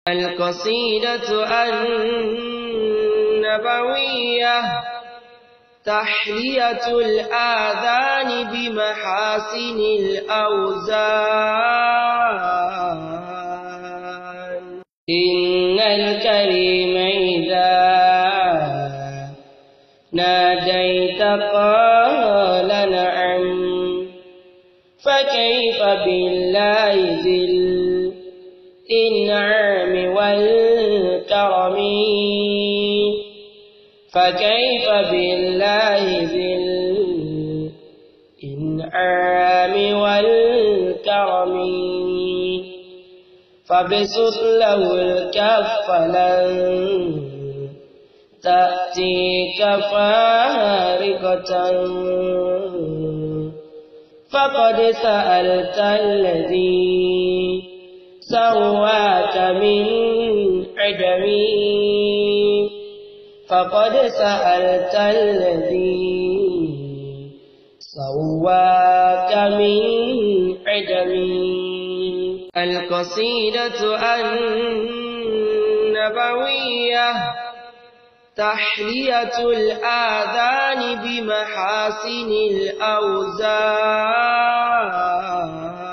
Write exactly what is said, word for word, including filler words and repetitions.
القصيدة النبوية تحلية الآذان بمحاسن الأوزان. إن الكريم إذا ناديت قال نعم، فكيف بالله ذي الإنعام والكرم، فكيف بالله ذي الإنعام والكرم. فابسط له الكف لن تأتيك فارقة، فقد سألت الذي سواك من عدم، فقد سألت الذي سواك من عدم. القصيدة النبوية تحلية الآذان بمحاسن الأوزان.